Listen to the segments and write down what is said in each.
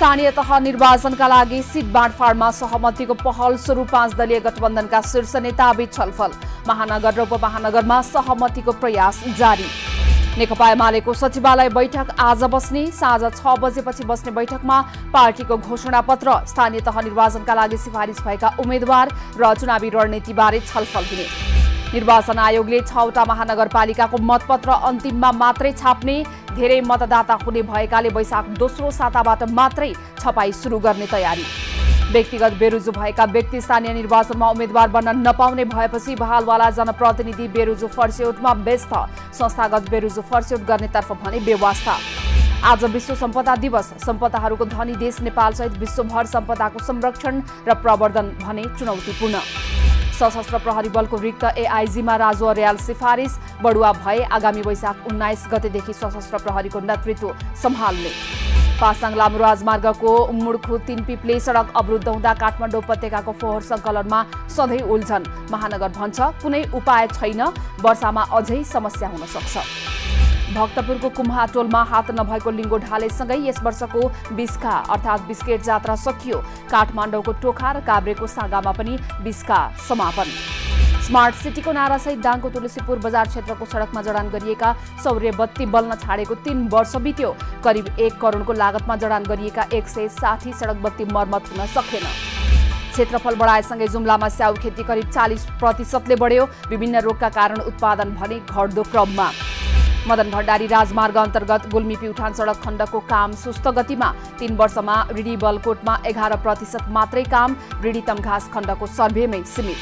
स्थानीय तह निर्वाचनका लागि सिट बाँडफाँडमा सहमतिको पहल सुरु 5 दलीय गठबन्धनका शीर्ष नेताबीच छलफल महानगर र उपमहानगरमा सहमतिको प्रयास जारी नेकपा एमालेको सचिवालय बैठक आज बस्ने साँझ 6 बजेपछि बस्ने बैठकमा पार्टीको घोषणापत्र स्थानीय तह निर्वाचनका लागि सिफारिस भएका उम्मेद्वार र चुनावी रणनीतिबारे छलफल हुने निर्वाचन आयोगले 6वटा महानगरपालिकाको मतपत्र अन्तिममा मात्रै छाप्ने धेरै मतदाता हुने भएकाले वैशाख दोस्रो साताबाट मात्रै छपाई सुरु गर्ने तयारी व्यक्तिगत बेरुजु भएका व्यक्ति स्थानीय निर्वाचनमा उम्मेद्वार बन्न नपाउने भएपछि बहालवाला जनप्रतिनिधि बेरुजु फर्स्यौटमा व्यस्त संस्थागत बेरुजु फर्स्यौट गर्नेतर्फ भने बेवास्ता आज विश्व सम्पदा दिवस सम्पदाहरूको धनी देश नेपालसहित विश्वभर सम्पदाको संरक्षण र प्रवर्धन भने चुनौतीपूर्ण सशस्त्र प्रहरी बलको रिक्त एआईजीमा राजु अर्याल सिफारिस बढुवा भए आगामी वैशाख 19 गतेदेखि सशस्त्र प्रहरीको नेतृत्व सम्हाल्ने पासाङ लामो राजमार्गको मुडखु 3 पिप्ले सडक अवरुद्ध हुँदा काठमाडौँ उपत्यकाको फोहोर सङ्कलनमा सधैँ उल्झन महानगर भन्छ कुनै उपाय छैन वर्षामा अझै समस्या हुन सक्छ भक्तपुरको कुम्हाटोलमा हात नभएको लिङ्गो ढालेसँगै यस वर्षको बिस्का अर्थात् बिस्केट जात्रा सकियो काठमाडौँको टोखा र काभ्रेको सागामा पनि बिस्का समापन स्मार्ट सिटीको नारासहित दाङको तुलसीपुर बजार क्षेत्रको सडकमा जडान गरिएका सौर्य बत्ती बल्न छाडेको 3 वर्ष बित्यो करिब 1 करोडको लागतमा जडान गरिएका 160 सडक बत्ती मर्मत हुन सकेन क्षेत्रफल बढाएसँगै जुम्लामा स्याउ खेती करिब 40% ले बढ्यो विभिन्न रोगका कारण उत्पादन भने घट्दो क्रममा मदन भण्डारी राजमार्ग अन्तर्गत गुल्मी प्युठान सडक खण्डको काम सुस्त गतिमा 3 वर्षमा रिडी बलकोटमा 11% मात्रै काम रिडी तमघास खण्डको सर्भेमै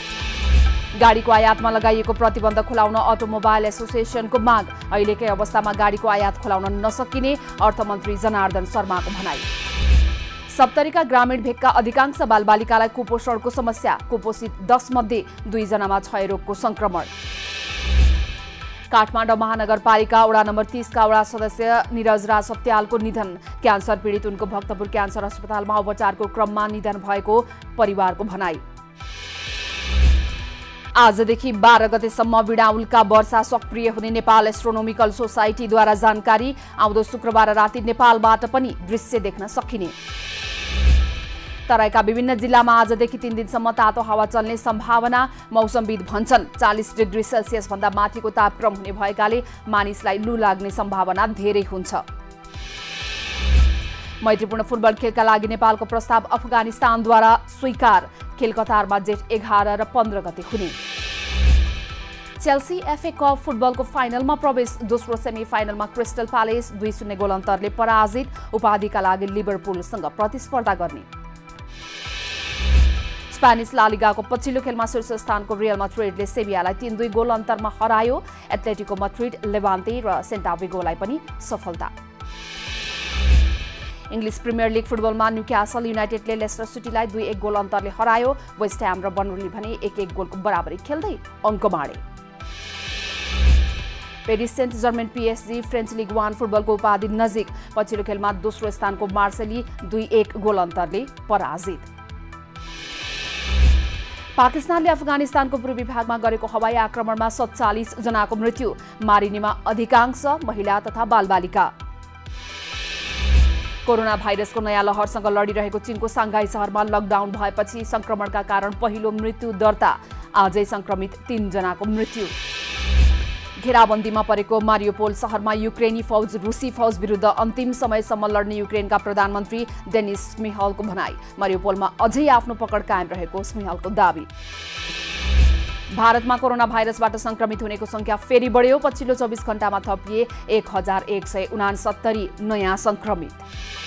सीमित गाडीको आयातमा लगाइएको प्रतिबन्ध खुलाउन अटोमोबाइल एसोसिएसनको माग अहिलेकै अवस्थामा गाडीको आयात खुलाउन नसकिने अर्थमन्त्री जनार्दन शर्माको भनाई सप्तरीका ग्रामीण भेगका अधिकांश बालबालिकालाई कुपोषणको समस्या कुपोषित 10 मध्ये 2 जनामा क्षयरोगको संक्रमण काठमाडौँ महानगरपालिका वडा नम्बर 30 का वडा सदस्य निरज राज सत्यालको निधन क्यान्सर पीडित उनको भक्तपुर क्यान्सर अस्पतालमा उपचारको क्रममा निधन भएको परिवारको भनाई आजदेखि 12 गतेसम्म बिडाउलका वर्षा सक्रिय हुने नेपाल एस्ट्रोनोमिकल सोसाइटीद्वारा जानकारी आउँदो शुक्रबार राति नेपालबाट पनि दृश्य देख्न सकिने तराईका विभिन्न जिल्लामा आजदेखि 3 दिनसम्म तातो हावा चल्ने सम्भावना मौसमविद भन्छन् 40 डिग्री सेल्सियस भन्दा माथिको तापक्रम हुने भएकाले मानिसलाई लू लाग्ने सम्भावना धेरै हुन्छ मैत्रीपूर्ण फुटबल खेलका लागि नेपालको प्रस्ताव अफगानिस्तानद्वारा स्वीकार खेल कतारमा जेठ 11 र 15 गते हुने चेल्सी एफए कप फुटबलको फाइनलमा प्रवेश दोस्रो सेमी फाइनलमा क्रिस्टल प्यालेस 2-0 गोल अन्तरले पराजित उपाधिका लागि लिभरपुलसँग प्रतिस्पर्धा गर्ने स्पेनिस ला लिगाको पछिल्लो खेलमा शीर्ष स्थानको रियल माद्रिडले सेभियालाई 3-2 गोल अन्तरमा हरायो एथलेटिको माद्रिड लेभान्ते र सेन्टा विगोलाई पनि सफलता इङ्ग्लिस प्रिमियर लिग फुटबलमा न्युक्यासल युनाइटेडले लेस्टर सिटीलाई 2-1 गोल अन्तरले हरायो वेस्ट ह्याम र बर्नली भने 1-1 गोलको बराबरी खेल्दै अङ्क बाँडे Paris Saint Germain PSG French league 1 फुटबलको उपाधि नजिक पछिल्लो खेलमा दोस्रो स्थानको मार्सेली 2-1 गोल अन्तरले पराजित पाकिस्तानले अफगानिस्तानको पूर्वी भागमा गरेको हवाई आक्रमणमा 47 जनाको मृत्यु मारिनेमा अधिकांश महिला तथा बालबालिका कोरोना भाइरसको नयाँ लहरसँग लडिरहेको चीनको सांघाई शहरमा लकडाउन भएपछि संक्रमणका कारण पहिलो मृत्यु दर्ता आजै संक्रमित 3 जनाको मृत्यु घेराबन्दीमा परेको मारियोपोल शहरमा युक्रेनी फौज रुसी फौज विरुद्ध अन्तिम समयसम्म लड्ने युक्रेनका प्रधानमन्त्री डेनिस स्मिहलको भनाई मारियोपोलमा अझै आफ्नो पकड कायम रहेको स्मिहलको दाबी भारतमा कोरोना भाइरसबाट संक्रमित हुनेको संख्या फेरि बढ्यो पछिल्लो 24 घण्टामा थपिए 1169 नयाँ संक्रमित